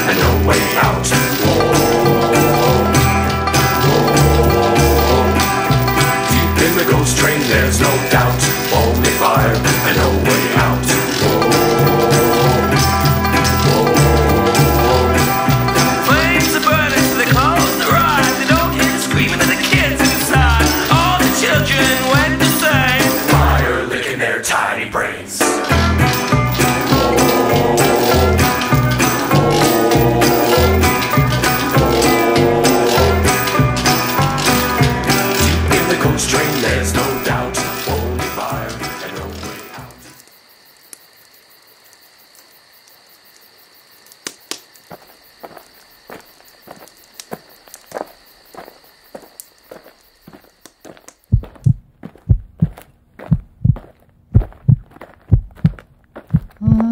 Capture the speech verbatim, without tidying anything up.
and no way out. Whoa, whoa. Deep in the ghost train there's no doubt, only fire and no way out. Whoa, whoa. Flames are burning so they close their eyes. They don't hear the screaming of the kids inside. All the children went the same. Fire licking their tiny brains. Train, there's no doubt, only fire and no way out. Mm.